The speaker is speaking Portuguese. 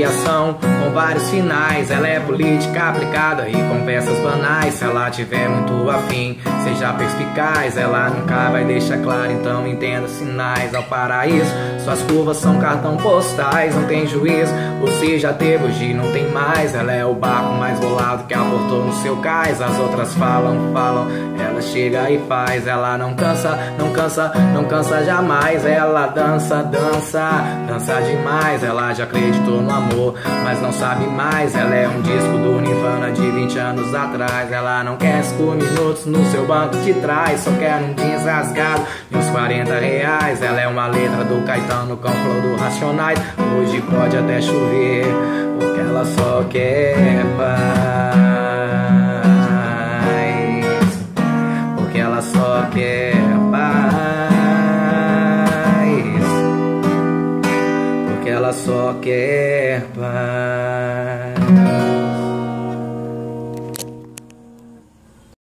abreviação com vários finais. Ela é política aplicada e conversas banais. Se ela tiver muito afim, seja perspicaz. Ela nunca vai deixar claro, então entenda sinais. Ao paraíso, suas curvas são cartão postais. Não tem juízo, você já teve, hoje não tem mais. Ela é o barco mais bolado que aportou no seu cais. As outras falam, ela chega e faz. Ela não cansa, não cansa, não cansa jamais. Ela dança, dança, dança demais. Ela já acreditou no amor, mas não sabe mais. Ela é um disco do Nirvana de 20 anos atrás. Ela não quer 5 minutos no seu banco de trás, só quer um jeans rasgado e uns 40 reais. Ela é uma letra do Caetano com flow do Racionais. Hoje pode até chover, porque ela só quer paz, porque ela só quer paz, porque ela só quer paz.